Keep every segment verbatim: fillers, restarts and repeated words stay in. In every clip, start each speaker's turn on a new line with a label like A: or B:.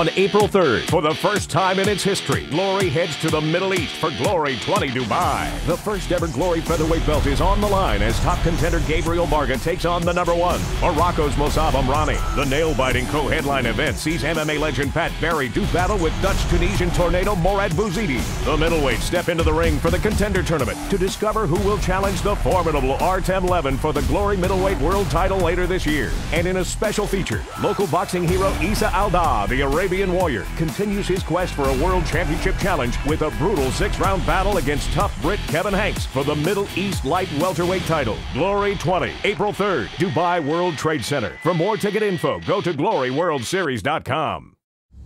A: On April third, for the first time in its history, Glory heads to the Middle East for Glory twenty Dubai. The first ever Glory featherweight belt is on the line as top contender Gabriel Varga takes on the number one, Morocco's Mossab Amrani. The nail-biting co-headline event sees M M A legend Pat Barry do battle with Dutch-Tunisian tornado Morad Bouzidi. The middleweights step into the ring for the Contender Tournament to discover who will challenge the formidable Artem Levin for the Glory middleweight world title later this year. And in a special feature, local boxing hero Isa Alda, the Arabian Warrior, continues his quest for a world championship challenge with a brutal six-round battle against tough Brit Kevin Hanks for the Middle East light welterweight title. Glory twenty, April third, Dubai World Trade Center. For more ticket info, go to glory world series dot com.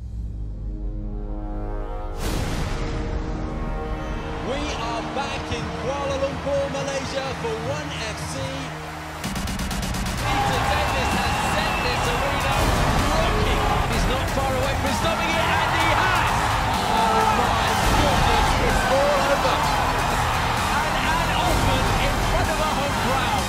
B: We are back in Kuala Lumpur, Malaysia for ONE F C. Peter Davis has set this arena rocking. He's not far away from stopping it, and he has! Oh my goodness, it's all over. And Anne Osman in front of a home crowd.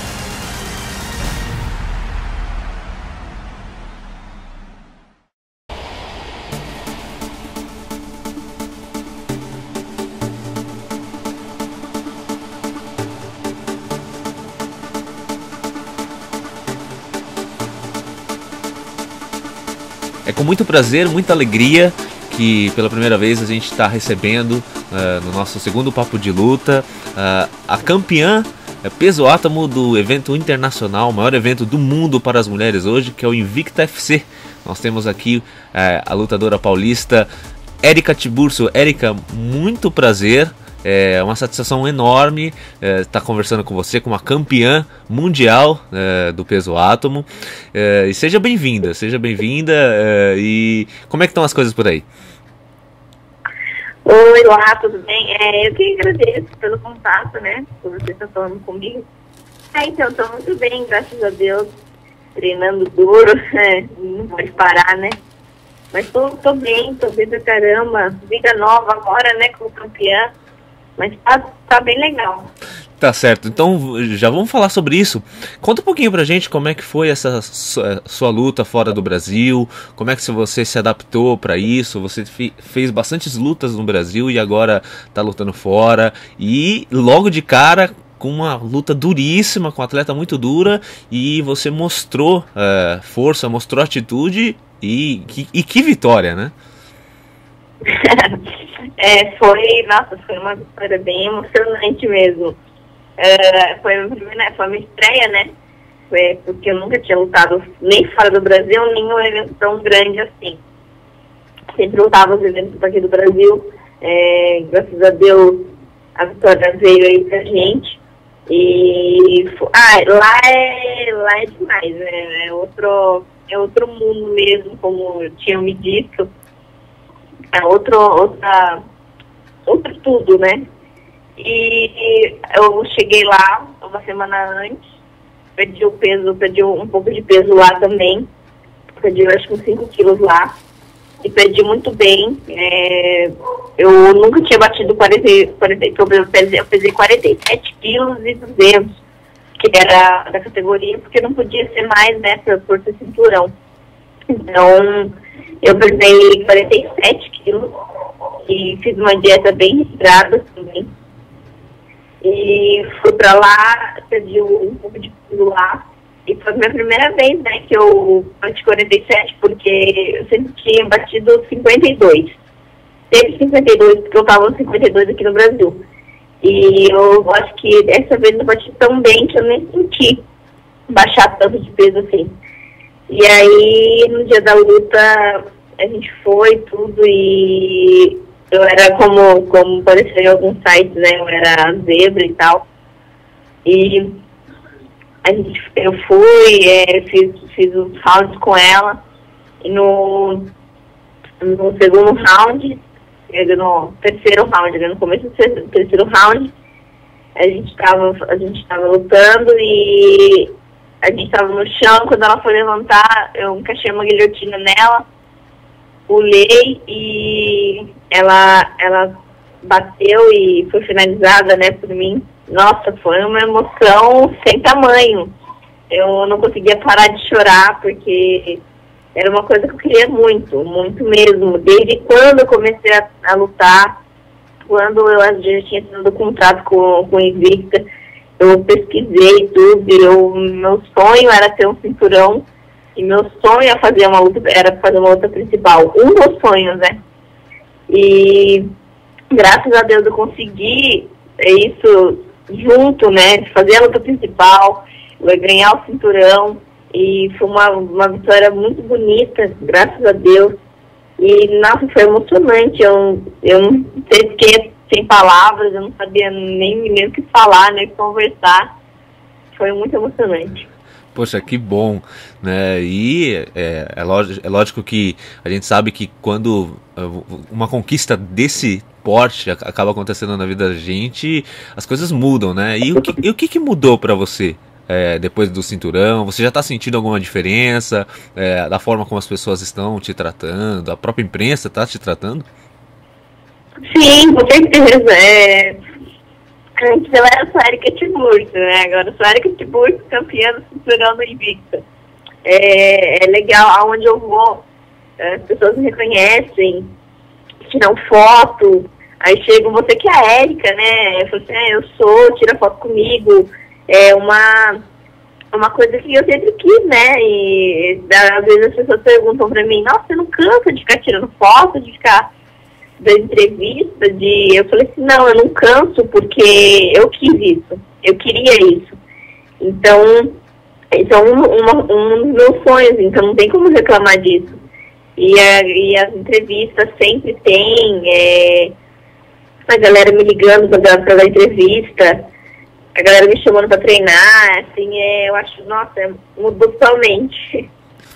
C: É com muito prazer, muita alegria que pela primeira vez a gente está recebendo uh, no nosso segundo Papo de Luta uh, a campeã uh, peso átomo do evento internacional, o maior evento do mundo para as mulheres hoje, que é o Invicta F C. Nós temos aqui uh, a lutadora paulista Érica Tiburcio. Érica, muito prazer. É uma satisfação enorme é, estar conversando com você, com uma campeã mundial é, do peso átomo. É, e seja bem-vinda, seja bem-vinda. É, e como é que estão as coisas por aí?
D: Oi, lá, tudo bem? É, eu que agradeço pelo contato, né? Por você estar falando comigo. É, então, estou muito bem, graças a Deus. Treinando duro, né? Não pode parar, né? Mas tô, tô bem, tô bem pra caramba. Vida nova agora, né, como campeã. Mas tá, tá bem legal.
C: Tá certo, então já vamos falar sobre isso. Conta um pouquinho pra gente como é que foi essa sua, sua luta fora do Brasil, como é que você se adaptou pra isso. Você fez bastantes lutas no Brasil e agora tá lutando fora. E logo de cara, com uma luta duríssima, com um atleta muito dura, e você mostrou uh, força, mostrou atitude e, e, e que vitória, né?
D: É, foi, nossa, foi uma vitória bem emocionante mesmo. Uh, foi, a primeira, foi a minha estreia, né? Foi porque eu nunca tinha lutado nem fora do Brasil, nem um evento tão grande assim. Sempre lutava os eventos aqui do Brasil. É, graças a Deus, a vitória veio aí pra gente. E ah, lá é, lá é demais, né? É outro, é outro mundo mesmo, como eu tinha me dito. É outro, outra, outro tudo, né? E eu cheguei lá uma semana antes, perdi o peso, perdi um pouco de peso lá também, perdi acho que uns cinco quilos lá, e perdi muito bem. É, eu nunca tinha batido quarenta, quarenta, eu pesei, eu pesei quarenta e sete quilos e duzentos, que era da categoria, porque não podia ser mais, né, por, por ser cinturão. Então, eu pesei quarenta e sete quilos e fiz uma dieta bem regrada também. E fui pra lá, perdi um pouco de peso lá. E foi a minha primeira vez, né, que eu bati quarenta e sete, porque eu sempre tinha batido cinquenta e dois. Teve cinquenta e dois, porque eu tava no cinquenta e dois aqui no Brasil. E eu acho que dessa vez eu bati tão bem que eu nem senti baixar tanto de peso assim. E aí, no dia da luta, a gente foi tudo e eu era como, como apareceu em alguns sites, né? Eu era zebra e tal. E a gente, eu fui, é, fiz, fiz os rounds com ela. E no, no segundo round, no terceiro round, no começo do terceiro round, a gente tava, a gente tava lutando e a gente tava no chão. Quando ela foi levantar, eu encaixei uma guilhotina nela, pulei e ela, ela bateu e foi finalizada, né, por mim. Nossa, foi uma emoção sem tamanho. Eu não conseguia parar de chorar, porque era uma coisa que eu queria muito, muito mesmo. Desde quando eu comecei a, a lutar, quando eu já tinha assinado contrato com, com o Invicta, eu pesquisei tudo, eu, meu sonho era ter um cinturão, e meu sonho era fazer uma luta, era fazer uma luta principal, um dos sonhos, né? E graças a Deus eu consegui isso junto, né? Fazer a luta principal, ganhar o cinturão, e foi uma, uma vitória muito bonita, graças a Deus. E, nossa, foi emocionante, eu, eu não sei, fiquei sem palavras, eu não sabia nem, nem o que falar, nem o que conversar. Foi muito emocionante.
C: Poxa, que bom, né? E é, é, lógico, é lógico que a gente sabe que quando uma conquista desse porte acaba acontecendo na vida da gente, as coisas mudam, né? E o que, e o que, que mudou para você é, depois do cinturão? Você já está sentindo alguma diferença é, da forma como as pessoas estão te tratando? A própria imprensa está te tratando?
D: Sim, com certeza. É... Antes eu era só Erika Tiburcio, né? Agora eu sou Erika Tiburcio, campeã do cinturão do Invicta. É, é legal, aonde eu vou, as pessoas me reconhecem, tiram foto, aí chegam, você que é a Erika, né? Eu falo assim, é, eu sou, tira foto comigo. É uma, uma coisa que eu sempre quis, né? E às vezes as pessoas perguntam pra mim, nossa, você não cansa de ficar tirando foto, de ficar da entrevista, de eu falei assim, não, eu não canso porque eu quis isso, eu queria isso. Então, isso é um, uma, um dos meus sonhos, então não tem como reclamar disso. E, a, e as entrevistas sempre tem é, a galera me ligando para dar entrevista, a galera me chamando para treinar, assim, é, eu acho, nossa, é, mudou totalmente.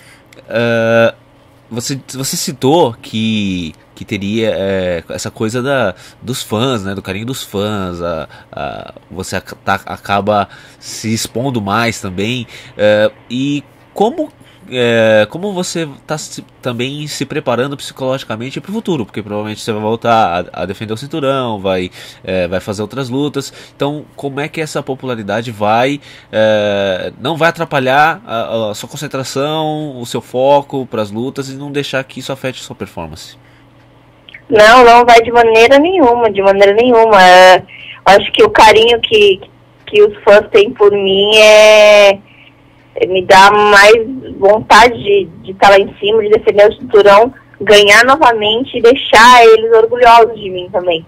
C: Uh, você, você citou que que teria é, essa coisa da, dos fãs, né, do carinho dos fãs, a, a, você a, tá, acaba se expondo mais também, é, e como, é, como você está também se preparando psicologicamente para o futuro, porque provavelmente você vai voltar a, a defender o cinturão, vai, é, vai fazer outras lutas, então como é que essa popularidade vai, é, não vai atrapalhar a, a sua concentração, o seu foco para as lutas e não deixar que isso afete a sua performance?
D: Não, não vai de maneira nenhuma, de maneira nenhuma. É, acho que o carinho que, que os fãs têm por mim é, é me dá mais vontade de, de estar lá em cima, de defender o cinturão, ganhar novamente e deixar eles orgulhosos de mim também.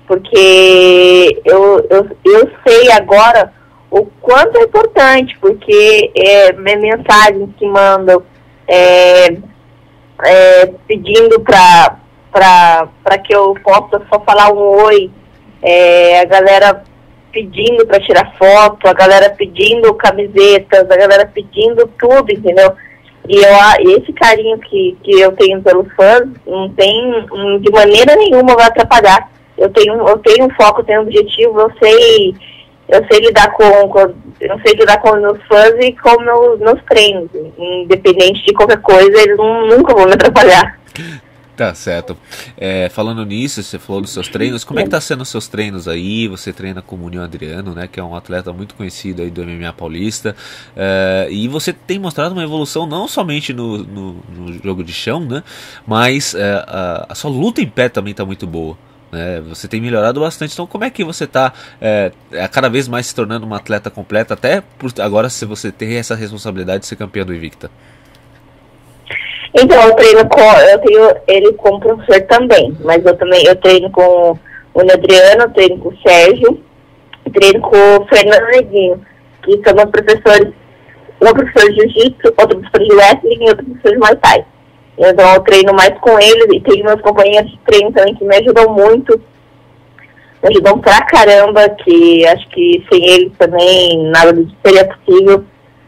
D: Porque eu, eu, eu sei agora o quanto é importante, porque é, mensagens que mandam é, é, pedindo para para que eu possa só falar um oi, é, a galera pedindo para tirar foto, a galera pedindo camisetas, a galera pedindo tudo, entendeu? E eu, esse carinho que, que eu tenho pelos fãs não tem, de maneira nenhuma vai atrapalhar. Eu tenho, eu tenho um foco, eu tenho um objetivo, eu sei, eu sei lidar com, com eu sei lidar com os meus fãs e com meus, meus treinos, independente de qualquer coisa, eles não, nunca vão me atrapalhar.
C: Tá certo. É, falando nisso, você falou dos seus treinos, como é que tá sendo os seus treinos aí? Você treina com o Munio Adriano, né, que é um atleta muito conhecido aí do M M A paulista, é, e você tem mostrado uma evolução não somente no, no, no jogo de chão, né, mas é, a, a sua luta em pé também tá muito boa. É, você tem melhorado bastante, então como é que você está é, cada vez mais se tornando uma atleta completa, até por agora se você ter essa responsabilidade de ser campeã do Invicta?
D: Então, eu treino com, eu tenho ele como professor também, mas eu também, eu treino com o Adriano, eu treino com o Sérgio, eu treino com o Fernando Neguinho, que são meus professores, um professor de jiu-jitsu, outro professor de wrestling e outro professor de muay thai. Então eu treino mais com eles e tenho meus companheiros de treino também que me ajudam muito, me ajudam pra caramba, que acho que sem eles também nada disso seria possível.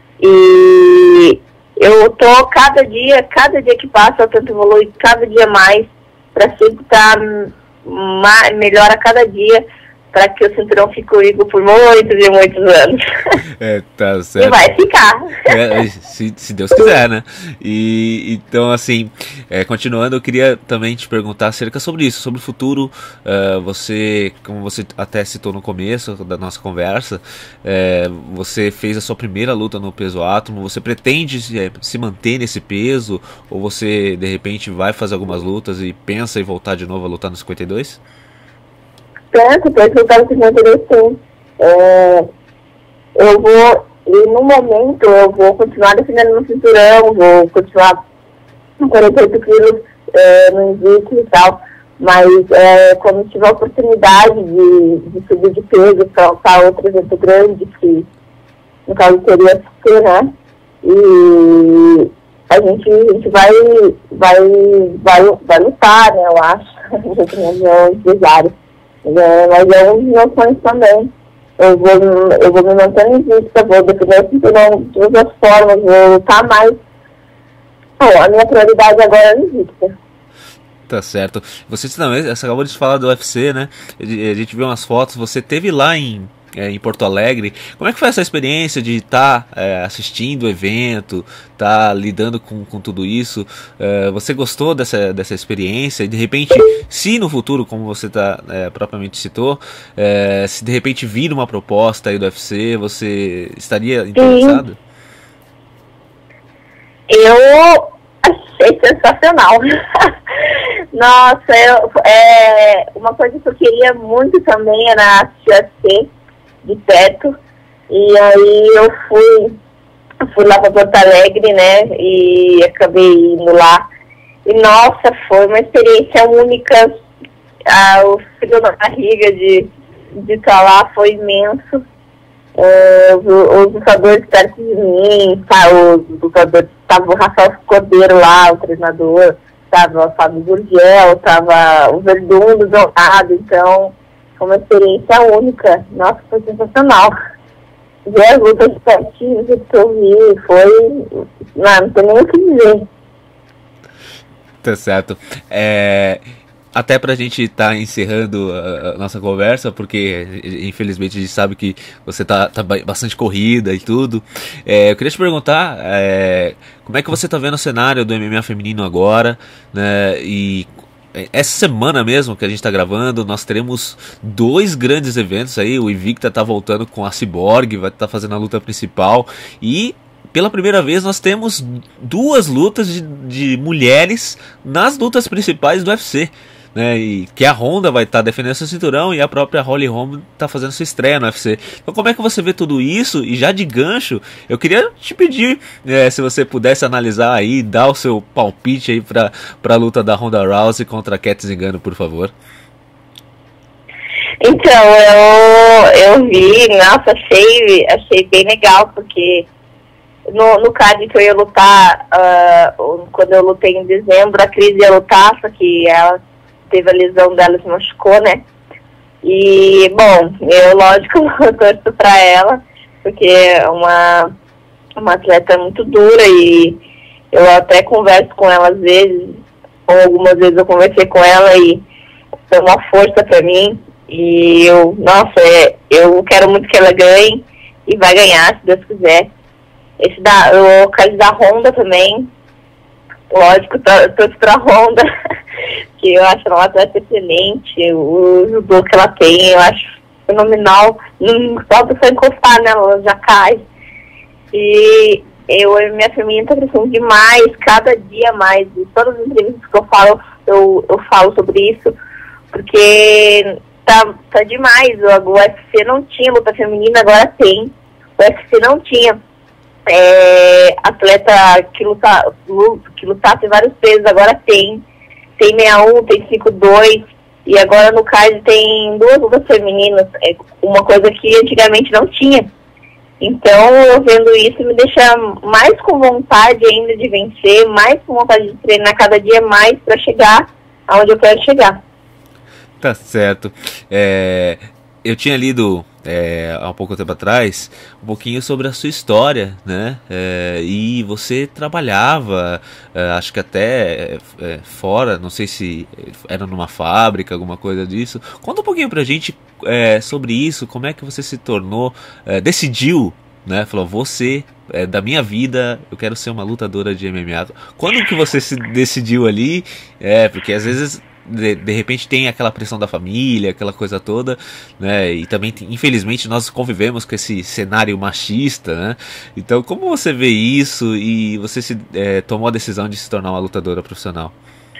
D: E eu tô cada dia, cada dia que passa eu tento evoluir cada dia mais para sempre estar melhor a cada dia, para que o cinturão fique comigo por muitos e muitos anos.
C: É, tá certo.
D: E vai ficar.
C: É, se, se Deus quiser, né? E então, assim, é, continuando, eu queria também te perguntar acerca sobre isso, sobre o futuro. Uh, você, como você até citou no começo da nossa conversa, é, você fez a sua primeira luta no peso átomo. Você pretende se, se manter nesse peso? Ou você, de repente, vai fazer algumas lutas e pensa em voltar de novo a lutar no cinquenta e dois?
D: Penso, penso que eu quero cinquenta e dois sim. É, eu vou, e no momento, eu vou continuar defendendo no cinturão, vou continuar com quarenta e oito quilos é, no invicto e tal, mas é, quando tiver a oportunidade de, de subir de peso para alçar outro evento grande, que no caso seria ser, né? E a gente, a gente vai, vai, vai, vai lutar, né? Eu acho, a gente é um empresário. É, mas é um dos meus sonhos também. Eu vou, eu vou me manter invicta, vou defender o cinturão de todas as formas, vou lutar mais. Bom, a minha prioridade agora é invicta.
C: Tá certo. Você também, você acabou de falar do U F C, né? A gente viu umas fotos, você teve lá em, é, em Porto Alegre. Como é que foi essa experiência de estar tá, é, assistindo o evento, estar tá lidando com, com tudo isso? É, você gostou dessa, dessa experiência? E de repente, se no futuro, como você tá, é, propriamente citou, é, se de repente vir uma proposta aí do U F C, você estaria interessado?
D: Eu achei sensacional. Nossa, eu, é, uma coisa que eu queria muito também era assistir U F C de perto. E aí eu fui, fui lá para Porto Alegre, né? E acabei indo lá. E nossa, foi uma experiência única. Ah, o frio na barriga de de estar lá foi imenso. Uh, os, os lutadores perto de mim, tá, os lutadores, estava o Rafael Cordeiro lá, o treinador, estava o Fábio Gurgel, estava o Verdun do meu lado, então foi uma experiência única. Nossa, foi sensacional. Ver as lutas de pertinho, que eu vi, foi. Não, não tem nem o que dizer.
C: Tá certo. É. Até pra gente estar tá encerrando a, a nossa conversa, porque infelizmente a gente sabe que você tá, tá bastante corrida e tudo. É, eu queria te perguntar é, como é que você tá vendo o cenário do M M A feminino agora, né? E essa semana mesmo que a gente tá gravando, nós teremos dois grandes eventos aí. O Invicta tá voltando com a Cyborg, vai estar tá fazendo a luta principal e pela primeira vez nós temos duas lutas de, de mulheres nas lutas principais do U F C. Né, e que a Honda vai estar tá defendendo seu cinturão e a própria Holly Holm está fazendo sua estreia no U F C. Então como é que você vê tudo isso? E já de gancho, eu queria te pedir é, se você pudesse analisar aí, dar o seu palpite aí para a luta da Ronda Rousey contra a Cat Zingano, por favor.
D: Então, eu, eu vi, nossa, achei, achei bem legal, porque no, no card que eu ia lutar, uh, quando eu lutei em dezembro, a Cris ia lutar, só que ela teve a lesão dela, se machucou, né? E, bom, eu, lógico, eu torço pra ela, porque é uma, uma atleta muito dura e eu até converso com ela às vezes, ou algumas vezes eu conversei com ela e é uma força pra mim. E eu, nossa, é, eu quero muito que ela ganhe e vai ganhar, se Deus quiser. Esse da, o caso da Honda também, lógico, eu torço pra Honda, que eu acho ela uma atleta excelente, o judô que ela tem, eu acho fenomenal, não falta só encostar nela, ela já cai. E eu, minha família está crescendo demais, cada dia mais, e todas as entrevistas que eu falo, eu, eu falo sobre isso, porque tá, tá demais, o U F C não tinha luta feminina, agora tem, o U F C não tinha é, atleta que, luta, que lutasse vários pesos, agora tem. Tem sessenta e um, tem cinquenta e dois, e agora no card tem duas lutas femininas, é uma coisa que antigamente não tinha. Então, eu vendo isso me deixa mais com vontade ainda de vencer, mais com vontade de treinar cada dia mais para chegar aonde eu quero chegar.
C: Tá certo. É, eu tinha lido é, há um pouco tempo atrás, um pouquinho sobre a sua história, né? É, e você trabalhava, é, acho que até é, fora, não sei se era numa fábrica, alguma coisa disso. Conta um pouquinho pra gente é, sobre isso, como é que você se tornou, é, decidiu, né? Falou, você, é, da minha vida, eu quero ser uma lutadora de M M A. Quando que você se decidiu ali? É, porque às vezes... De, de repente tem aquela pressão da família, aquela coisa toda, né? E também, infelizmente, nós convivemos com esse cenário machista, né? Então, como você vê isso e você se, é, tomou a decisão de se tornar uma lutadora profissional?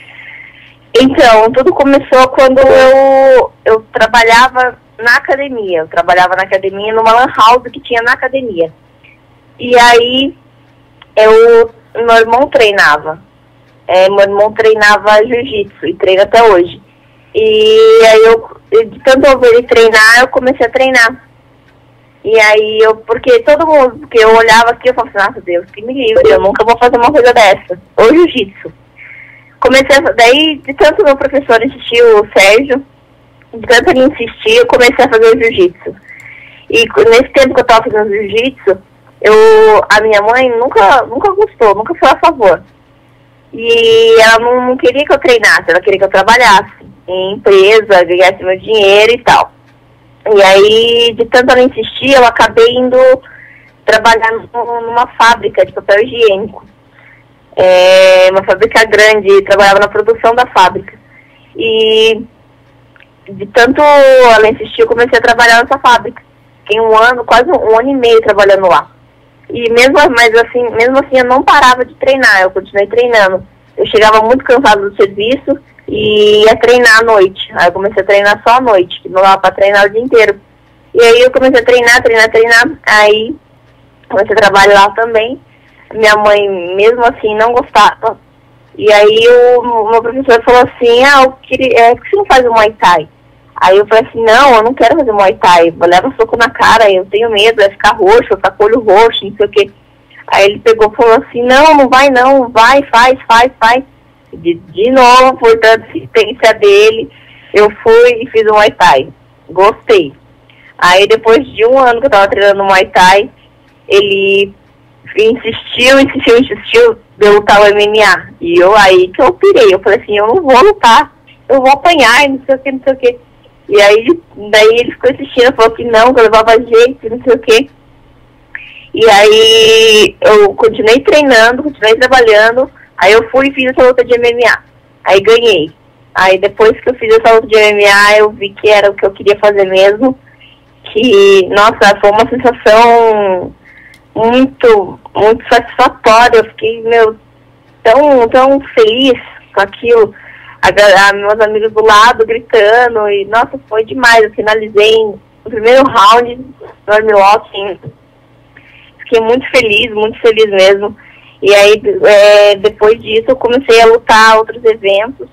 D: Então, tudo começou quando eu, eu trabalhava na academia. Eu trabalhava na academia, numa lan house que tinha na academia. E aí, eu, meu irmão treinava. É, meu irmão treinava jiu-jitsu e treina até hoje. E aí eu, de tanto eu ver ele treinar, eu comecei a treinar. E aí eu, porque todo mundo, porque eu olhava aqui, eu falava assim, nossa Deus, que me livre, eu nunca vou fazer uma coisa dessa. Ou jiu-jitsu. Comecei a, daí, de tanto meu professor insistir, o Sérgio, de tanto ele insistir, eu comecei a fazer o jiu-jitsu. E nesse tempo que eu tava fazendo jiu-jitsu, eu, a minha mãe nunca, nunca gostou, nunca foi a favor. E ela não, não queria que eu treinasse, ela queria que eu trabalhasse em empresa, ganhasse meu dinheiro e tal. E aí, de tanto ela insistir, eu acabei indo trabalhar numa fábrica de papel higiênico. É, uma fábrica grande, trabalhava na produção da fábrica. E de tanto ela insistir, eu comecei a trabalhar nessa fábrica. Fiquei um ano, quase um, um ano e meio trabalhando lá. E mesmo, mas assim, mesmo assim eu não parava de treinar, eu continuei treinando. Eu chegava muito cansado do serviço e ia treinar à noite. Aí eu comecei a treinar só à noite, que não dava pra treinar o dia inteiro. E aí eu comecei a treinar, treinar, treinar. Aí comecei a trabalhar lá também. Minha mãe, mesmo assim, não gostava. E aí o meu professor falou assim, ah, eu queria, é, por que você não faz o Muay Thai? Aí eu falei assim, não, eu não quero fazer Muay Thai, eu levo soco na cara, eu tenho medo, vai ficar roxo, eu ficar com o olho roxo, não sei o quê. Aí ele pegou e falou assim, não, não vai não, vai, faz, faz, faz. De, de novo, por tanta insistência dele, eu fui e fiz o Muay Thai. Gostei. Aí depois de um ano que eu tava treinando Muay Thai, ele insistiu, insistiu, insistiu de eu lutar o M M A. E eu aí que eu pirei, eu falei assim, eu não vou lutar, eu vou apanhar, não sei o que, não sei o que. E aí, daí ele ficou insistindo, falou que não, que eu levava jeito, não sei o quê. E aí, eu continuei treinando, continuei trabalhando, aí eu fui e fiz essa luta de M M A. Aí ganhei. Aí depois que eu fiz essa luta de M M A, eu vi que era o que eu queria fazer mesmo. Que, nossa, foi uma sensação muito, muito satisfatória. Eu fiquei, meu, tão, tão feliz com aquilo. A, a, meus amigos do lado gritando, e nossa, foi demais. Eu finalizei no primeiro round no armlock, assim. Fiquei muito feliz, muito feliz mesmo. E aí, é, depois disso, eu comecei a lutar outros eventos.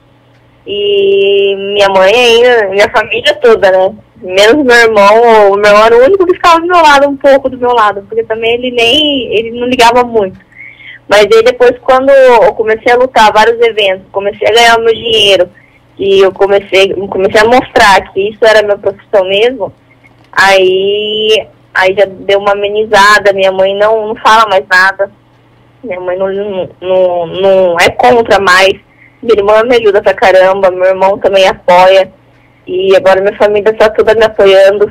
D: E minha mãe ainda, minha família toda, né? Menos meu irmão, o meu irmão era o único que ficava do meu lado, um pouco do meu lado, porque também ele nem, ele não ligava muito. Mas aí depois, quando eu comecei a lutar vários eventos, comecei a ganhar o meu dinheiro, e eu comecei, comecei a mostrar que isso era minha profissão mesmo, aí, aí já deu uma amenizada, minha mãe não, não fala mais nada, minha mãe não, não, não, não é contra mais, minha irmã me ajuda pra caramba, meu irmão também apoia, e agora minha família está toda me apoiando.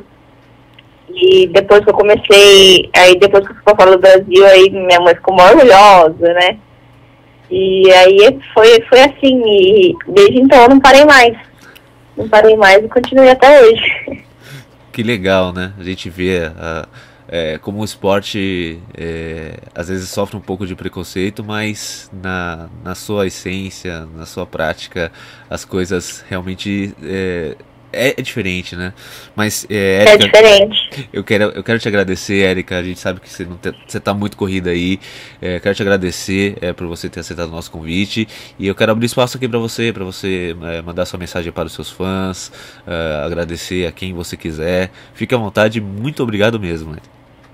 D: E depois que eu comecei, aí depois que eu fui fora do Brasil, aí minha mãe ficou muito orgulhosa, né? E aí foi, foi assim, e desde então eu não parei mais. Não parei mais e continuei até hoje.
C: Que legal, né? A gente vê a, é, como o esporte é, às vezes sofre um pouco de preconceito, mas na, na sua essência, na sua prática, as coisas realmente... É, É, é diferente, né? Mas, é, Érica,
D: é diferente.
C: Eu quero, eu quero te agradecer, Érica. A gente sabe que você, não te, você tá muito corrida aí. É, quero te agradecer é, por você ter aceitado o nosso convite. E eu quero abrir espaço aqui para você, para você é, mandar sua mensagem para os seus fãs, é, agradecer a quem você quiser. Fique à vontade. Muito obrigado mesmo. Né?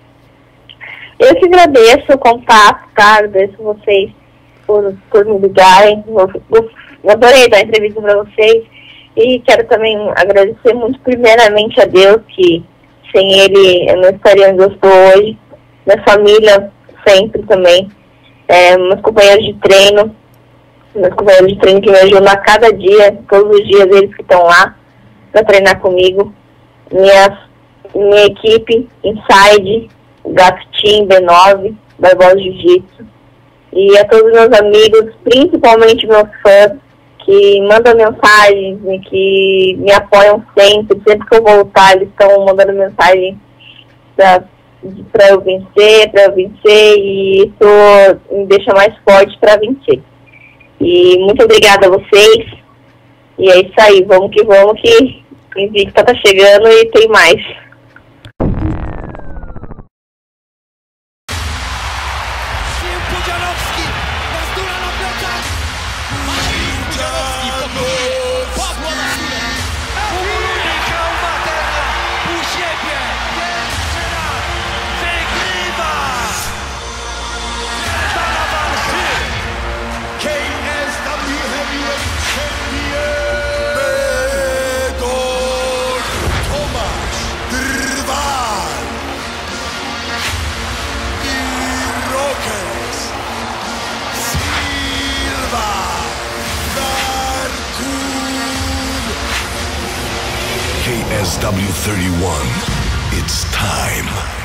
D: Eu que agradeço o contato, tá? Agradeço vocês por, por me ligarem. Eu, eu, eu adorei dar a entrevista para vocês. E quero também agradecer muito primeiramente a Deus que Sem ele, eu não estaria onde eu estou hoje. Minha família, sempre também. É, meus companheiros de treino, meus companheiros de treino que me ajudam a cada dia, todos os dias eles que estão lá para treinar comigo. Minha, minha equipe, Inside, o Gato Team, B nove, Barbosa Jiu-Jitsu. E a todos os meus amigos, principalmente meus fãs, que mandam mensagens e que me apoiam sempre. Sempre que eu voltar, eles estão mandando mensagem para eu vencer, para eu vencer, e isso me deixa mais forte para vencer. E muito obrigada a vocês. E é isso aí, vamos que vamos, que o Invicta tá chegando e tem mais.
E: K S W thirty-one, it's time.